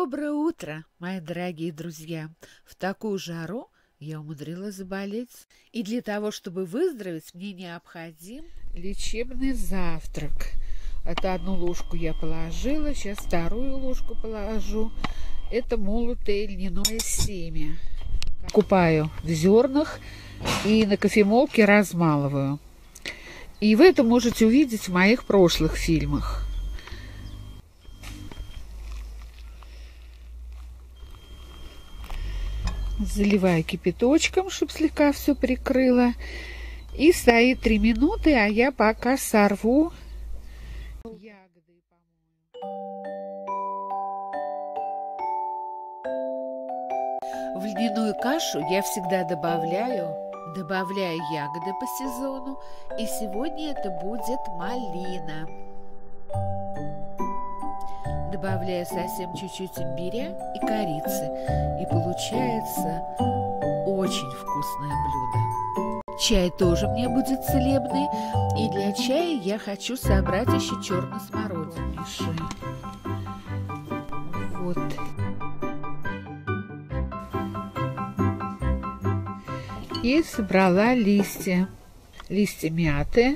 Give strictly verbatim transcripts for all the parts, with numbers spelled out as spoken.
Доброе утро, мои дорогие друзья! В такую жару я умудрилась заболеть. И для того, чтобы выздороветь, мне необходим лечебный завтрак. Это одну ложку я положила, сейчас вторую ложку положу. Это молотое льняное семя. Купаю в зернах и на кофемолке размалываю. И вы это можете увидеть в моих прошлых фильмах. Заливаю кипяточком, чтобы слегка все прикрыло. И стоит три минуты, а я пока сорву ягоды. В льняную кашу я всегда добавляю, добавляю ягоды по сезону. И сегодня это будет малина. Добавляю совсем чуть-чуть имбиря и корицы. И получается очень вкусное блюдо. Чай тоже мне будет целебный. И для чая я хочу собрать еще черную смородину. Вот. И собрала листья. Листья мяты.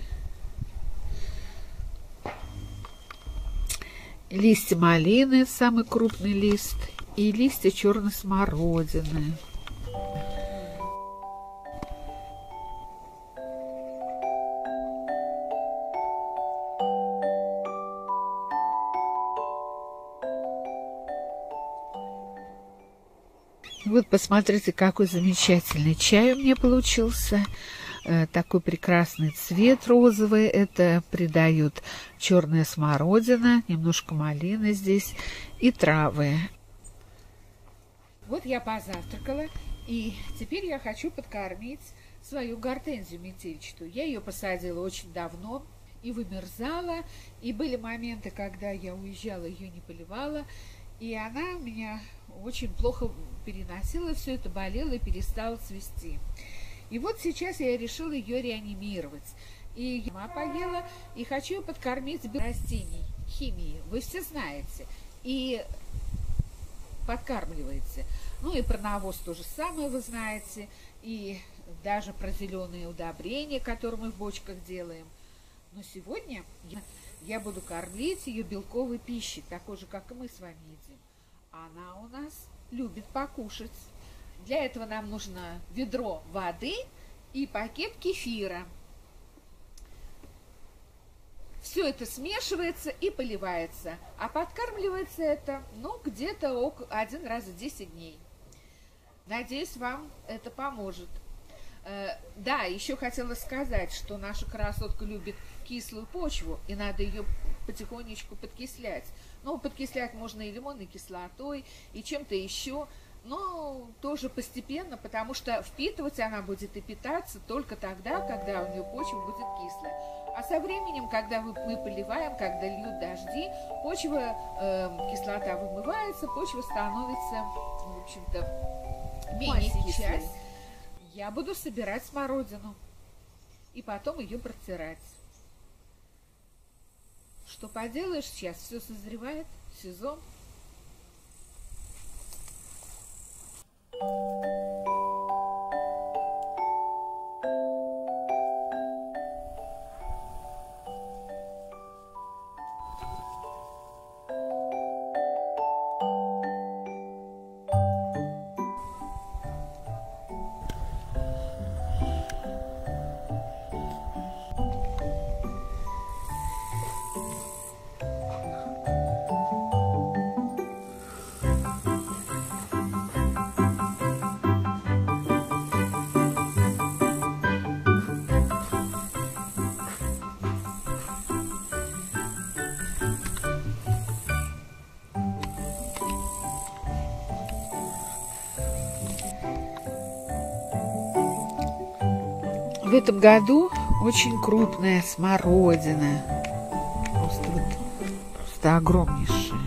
Листья малины, самый крупный лист, и листья черной смородины. Вот посмотрите, какой замечательный чай у меня получился. Такой прекрасный цвет розовый. Это придает черная смородина, немножко малины здесь и травы. Вот я позавтракала, и теперь я хочу подкормить свою гортензию метельчатую. Я ее посадила очень давно и вымерзала, и были моменты, когда я уезжала, ее не поливала, и она у меня очень плохо переносила все это, болела и перестала цвести. И вот сейчас я решила ее реанимировать. И я сама поела, и хочу ее подкормить без растений, химии. Вы все знаете. И подкармливаете. Ну и про навоз то же самое вы знаете. И даже про зеленые удобрения, которые мы в бочках делаем. Но сегодня я, я буду кормить ее белковой пищей, такой же, как и мы с вами едим. Она у нас любит покушать. Для этого нам нужно ведро воды и пакет кефира. Все это смешивается и поливается. А подкармливается это, ну, где-то один раз в десять дней. Надеюсь, вам это поможет. Да, еще хотела сказать, что наша красотка любит кислую почву, и надо ее потихонечку подкислять. Ну, подкислять можно и лимонной кислотой, и чем-то еще. Но тоже постепенно, потому что впитывать она будет и питаться только тогда, когда у нее почва будет кислая. А со временем, когда мы поливаем, когда льют дожди, почва, э, кислота вымывается, почва становится, в общем-то, менее кислой. Сейчас я буду собирать смородину и потом ее протирать. Что поделаешь, сейчас все созревает, сезон. В этом году очень крупная смородина. Просто вот, просто огромнейшая.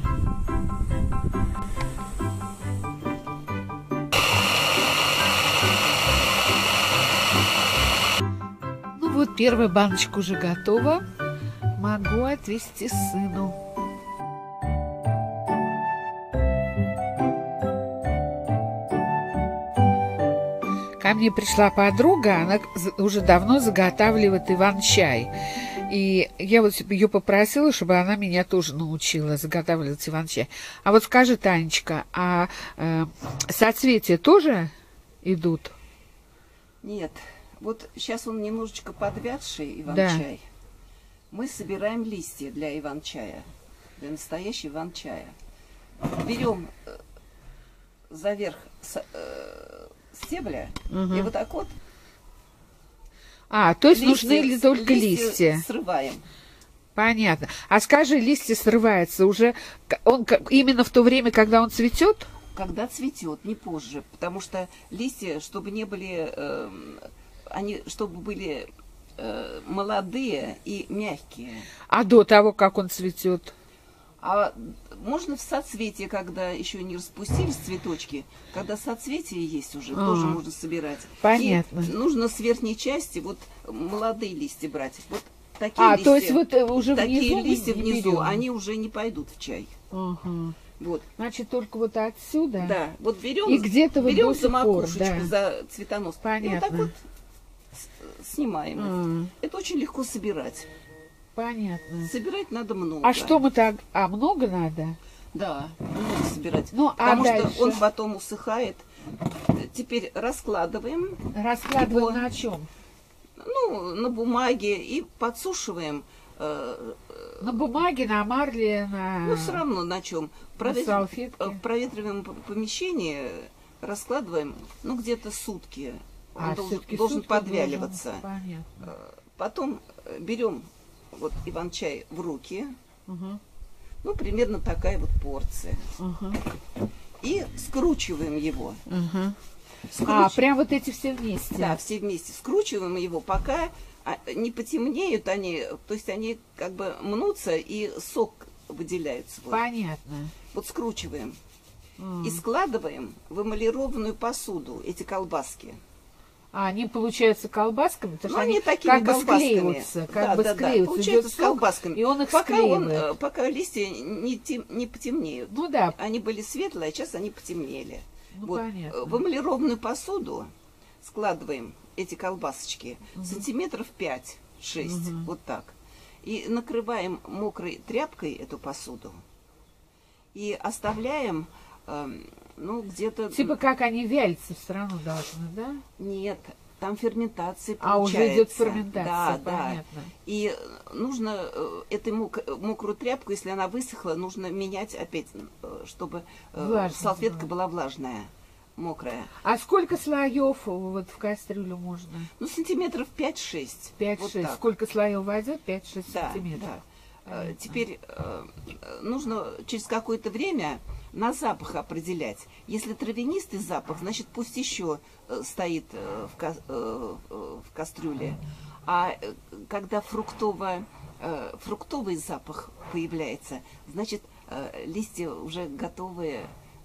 Ну вот, первая баночка уже готова. Могу отвезти сыну. Ко мне пришла подруга, она уже давно заготавливает иван-чай. И я вот ее попросила, чтобы она меня тоже научила заготавливать иван-чай. А вот скажи, Танечка, а э, соцветия тоже идут? Нет. Вот сейчас он немножечко подвядший, иван-чай. Да. Мы собираем листья для иван-чая, для настоящего иван-чая. Берем за верх э, стебля, угу. и вот так вот. А, то есть листья, нужны ли только листья? Листья срываем. Понятно. А скажи, листья срываются уже он именно в то время, когда он цветет? Когда цветет, не позже, потому что листья, чтобы не были, э, они, чтобы были э, молодые и мягкие. А до того, как он цветет? А можно в соцветии, когда еще не распустились цветочки, когда соцветие есть уже, а, тоже можно собирать. Понятно. И нужно с верхней части вот молодые листья брать. Вот такие а, листья, то есть вот уже такие внизу листья не внизу, берем. Они уже не пойдут в чай. Ага. Вот. Значит, только вот отсюда. Да, вот берем, и где-то вот берем до за макушечку, да. за цветонос. Понятно. И вот так вот снимаем. А. Это очень легко собирать. Понятно. Собирать надо много. А что мы так... А, много надо? Да, много собирать. Ну, потому а что дальше? он потом усыхает. Теперь раскладываем. Раскладываем его, на чем? Ну, на бумаге и подсушиваем. Э, на бумаге, на марле, на... Ну, все равно на чем. Провет... На салфетке. В проветриваемом помещении раскладываем, ну, где-то сутки. Он а, должен, должен подвяливаться. Понятно. Потом берем вот иван-чай в руки. Угу. Ну, примерно такая вот порция. Угу. И скручиваем его. Угу. Скруч... А, прям вот эти все вместе? Да, все вместе. Скручиваем его, пока не потемнеют они, то есть они как бы мнутся и сок выделяется. Вот. Понятно. Вот скручиваем. Mm. И складываем в эмалированную посуду эти колбаски. А они получаются колбасками? Потому ну, что они такими как бы колбасками. Склеиваются, как да, бы да, склеиваются. Да, получается с колбасками. И он их пока склеивает. Он, пока листья не, тем, не потемнеют. Ну да. Они были светлые, а сейчас они потемнели. Ну, вот. понятно. В эмалированную посуду складываем эти колбасочки угу. сантиметров пять-шесть, угу. вот так. И накрываем мокрой тряпкой эту посуду. И оставляем, э, ну, где-то... Типа как они вялиться все равно должны, да? Нет, там ферментация получается. А уже идет ферментация, да, понятно. Да. И нужно э, эту мок мокрую тряпку, если она высохла, нужно менять опять, э, чтобы э, салфетка была влажная. Мокрая. А сколько слоев вот в кастрюлю можно? Ну, сантиметров пять-шесть. пять-шесть. Вот сколько слоев войдет? пять-шесть да, сантиметров. Да. Теперь э, нужно через какое-то время на запах определять. Если травянистый запах, значит пусть еще э, стоит э, в, ка э, в кастрюле. А э, когда фруктово, э, фруктовый запах появляется, значит э, листья уже готовые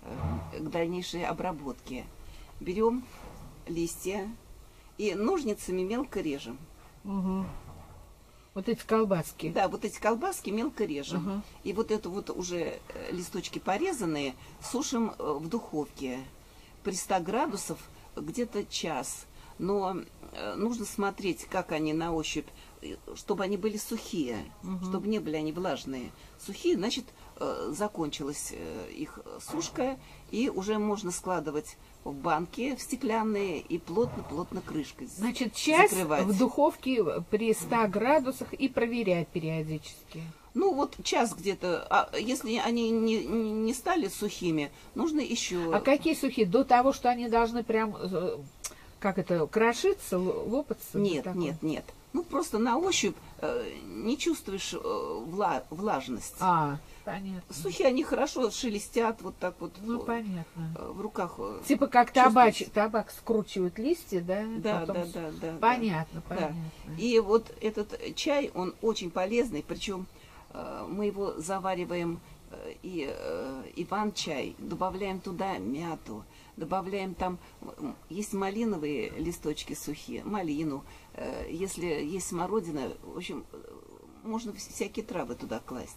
к дальнейшей обработке. Берем листья и ножницами мелко режем. Угу. Вот эти колбаски. Да, вот эти колбаски мелко режем. Угу. И вот это вот уже листочки порезанные сушим в духовке при ста градусах где-то час. Но нужно смотреть, как они на ощупь, чтобы они были сухие, угу. чтобы не были они влажные. Сухие, значит, закончилась их сушка, и уже можно складывать в банки в стеклянные и плотно-плотно крышкой Значит, час закрывать. В духовке при ста градусах и проверять периодически. Ну, вот час где-то. А если они не, не стали сухими, нужно еще... А какие сухие? До того, что они должны прям, как это, крошиться, лопаться? Нет, нет, нет. Ну, просто на ощупь э, не чувствуешь э, вла влажность. А, понятно. Сухие они хорошо шелестят, вот так вот. Ну, понятно. Э, в руках. Э, типа как табач, табак скручивают листья, да? Да, потом... да, да, да. Понятно, да. понятно. И вот этот чай, он очень полезный, причем э, мы его завариваем э, и э, иван-чай, добавляем туда мяту, добавляем там, есть малиновые листочки сухие, малину, э, если есть смородина, в общем, можно всякие травы туда класть.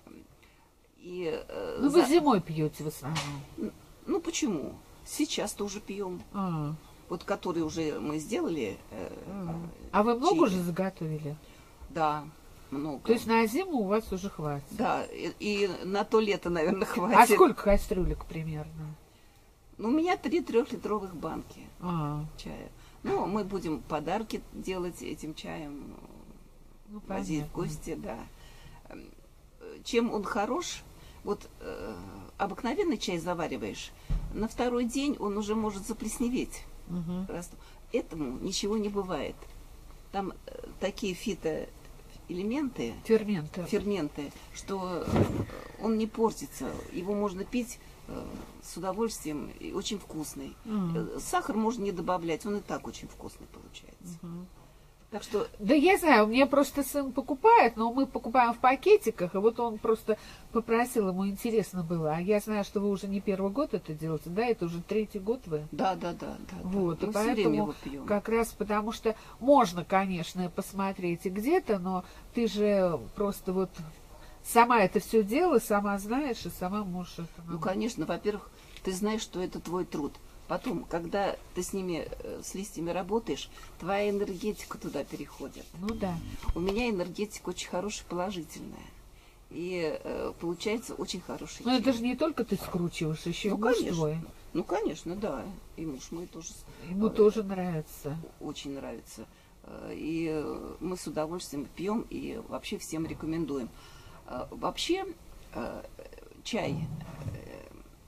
И, э, ну, за... вы зимой пьете в основном? Ну, почему? Сейчас тоже пьем. А. вот который уже мы сделали. Э, а вы много чили. уже заготовили? Да, много. То есть на зиму у вас уже хватит? Да, и, и на то лето, наверное, А хватит. сколько кастрюлек примерно? Ну, у меня три трехлитровых банки А. чая. Ну, мы будем подарки делать этим чаем, Ну, возить в понятно. гости, да. Чем он хорош, вот э, обыкновенный чай завариваешь, на второй день он уже может заплесневеть. Угу. Этому ничего не бывает. Там э, такие фитоэлементы, Ферменты. ферменты, что э, он не портится. Его можно пить э, с удовольствием и очень вкусный. Мгм. Э, Сахар можно не добавлять, он и так очень вкусный получается. Мгм. Так что Да я знаю, у меня просто сын покупает, но мы покупаем в пакетиках, и вот он просто попросил, ему интересно было. А я знаю, что вы уже не первый год это делаете, да? Это уже третий год вы? да, да, да, да. Вот, да. и Мы все время поэтому его пьем. как раз потому что можно, конечно, посмотреть и где-то, но ты же просто вот сама это все делала, сама знаешь и сама можешь это... Ну, конечно, во-первых, ты знаешь, что это твой труд. Потом, когда ты с ними, э, с листьями работаешь, твоя энергетика туда переходит. Ну да. У меня энергетика очень хорошая, положительная. И э, получается очень хороший Но чай. это же не только ты скручиваешь, еще Ну, и муж конечно. твой. Ну, конечно, да. И муж мой тоже с- Ему э, тоже нравится. очень нравится. Э, И э, мы с удовольствием пьем и вообще всем рекомендуем. Э, Вообще э, чай э,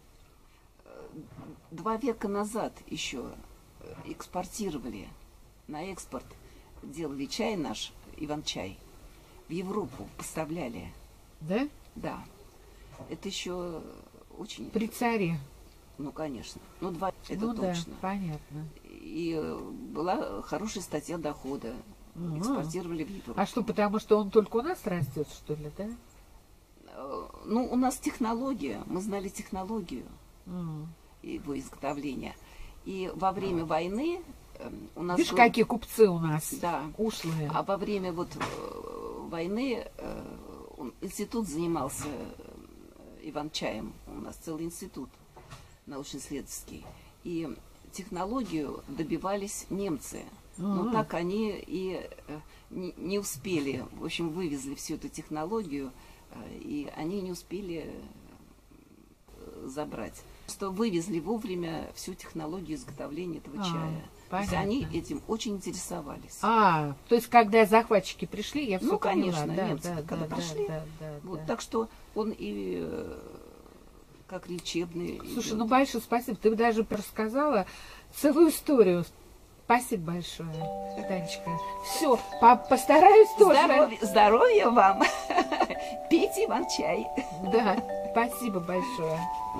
два века назад еще экспортировали, на экспорт делали чай наш, Иван-чай, в Европу поставляли. Да? Да. Это еще очень... При царе. Ну, конечно. Ну, два, это Ну да, точно. понятно. И э, была хорошая статья дохода. Ага. Экспортировали в Европу. А что, потому что он только у нас растет, что ли, да? Э, Ну, у нас технология, мы знали технологию М. его изготовления. И во время войны э, у нас... Видишь, был- какие купцы у нас Да. ушлые. А во время вот э, войны э, он- институт занимался э, Иван-чаем. У нас целый институт научно-исследовательский. И технологию добивались немцы. Но Ага. так они и э, не, не успели. В общем, вывезли всю эту технологию, э, и они не успели э, забрать. Что вывезли вовремя всю технологию изготовления этого А, чая. То есть понятно. они этим очень интересовались. А, то есть, когда захватчики пришли, я все Ну, поняла. конечно, да, немцы, да, когда да, пришли. Да, да, Вот, да. так что он и э, как лечебный. Слушай, идет. ну большое спасибо. Ты даже рассказала целую историю. Спасибо большое, Танечка. Все, постараюсь тоже. Здоровья, здоровья вам. Пейте Иван-чай. Да, спасибо большое.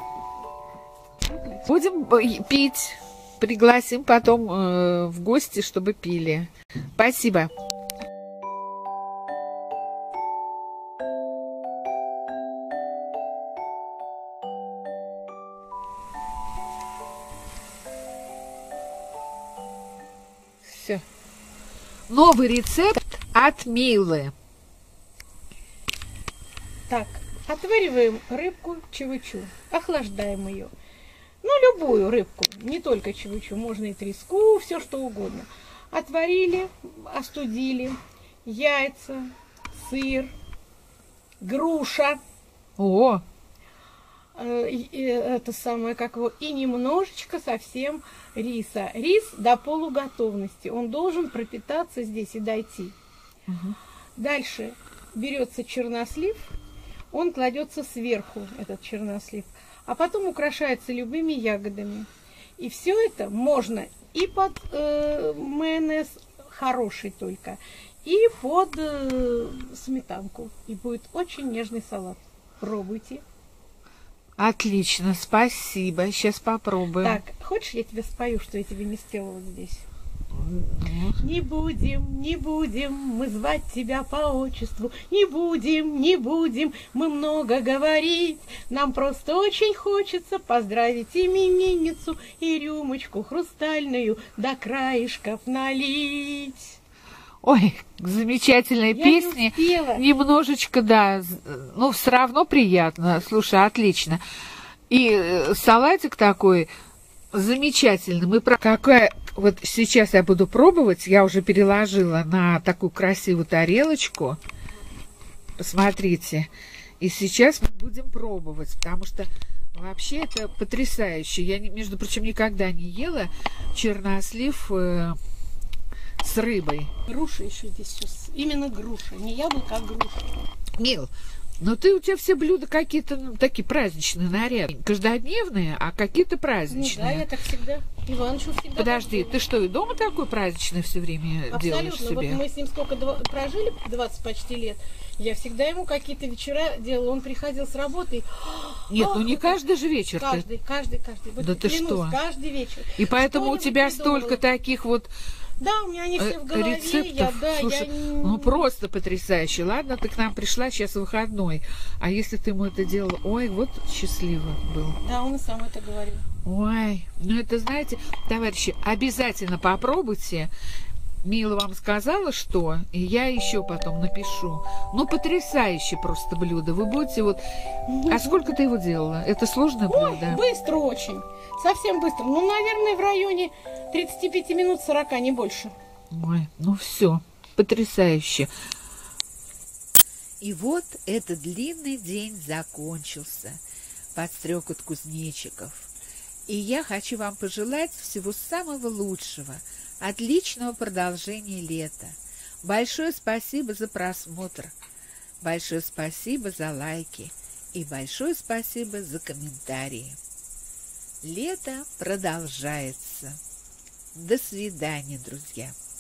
Будем э, пить. Пригласим потом э, в гости, чтобы пили. Спасибо. Все. Новый рецепт от Милы. Так, отвариваем рыбку чевычу, охлаждаем ее. Ну, любую рыбку, не только чевычу, можно и треску, все что угодно. Отварили, остудили, яйца, сыр, груша, О, э, и- и это самое, как его, и немножечко совсем риса. Рис до полуготовности, он должен пропитаться здесь и дойти. Мгм. Дальше берется чернослив, он кладется сверху, этот чернослив, а потом украшается любыми ягодами. И все это можно и под э, майонез хороший только, и под э, сметанку. И будет очень нежный салат. Пробуйте. отлично, спасибо. Сейчас попробуем. Так, хочешь, я тебе спою, что я тебе не спела вот здесь? Не будем, не будем мы звать тебя по отчеству, не будем, не будем мы много говорить, нам просто очень хочется поздравить именинницу и рюмочку хрустальную до краешков налить. Ой, замечательные Я песни. не успела. Немножечко, да, з- ну, все равно приятно. Слушай, отлично. И э, салатик такой замечательный. Мы про какая, Вот сейчас я буду пробовать. Я уже переложила на такую красивую тарелочку. Посмотрите. И сейчас мы будем пробовать, потому что вообще это потрясающе. Я, между прочим, никогда не ела чернослив э, с рыбой. Груша еще здесь все. Именно груша. Не яблоко, а груша. Мил, но ты, у тебя все блюда какие-то ну, такие праздничные, наряды. Каждодневные, а какие-то праздничные. Ну, да, я так всегда. Иваныч всегда. Подожди, ты что, и дома такой праздничный все время Абсолютно. делаешь себе? Вот мы с ним сколько прожили, двадцать почти лет. Я всегда ему какие-то вечера делала. Он приходил с работы. Нет, ну не каждый же вечер. Каждый, ты... каждый, каждый. Вот да ты клянусь, что? Каждый вечер. И поэтому у тебя столько таких вот да, у меня они все в голове. рецептов. Я, да, Слушай, я... ну просто потрясающе. Ладно, ты к нам пришла, сейчас выходной. А если ты ему это делала, ой, вот счастливо был. Да, он и сам это говорил. Ой, ну это, знаете, товарищи, обязательно попробуйте. Мила вам сказала, что, и я еще потом напишу. Ну, потрясающе просто блюдо. Вы будете вот... А сколько ты его делала? Это сложное блюдо? Ой, быстро очень. Совсем быстро. Ну, наверное, в районе тридцати пяти минут, сорока, не больше. Ой, ну все, потрясающе. И вот этот длинный день закончился под стрекот кузнечиков. И я хочу вам пожелать всего самого лучшего, отличного продолжения лета. Большое спасибо за просмотр, большое спасибо за лайки и большое спасибо за комментарии. Лето продолжается. До свидания, друзья.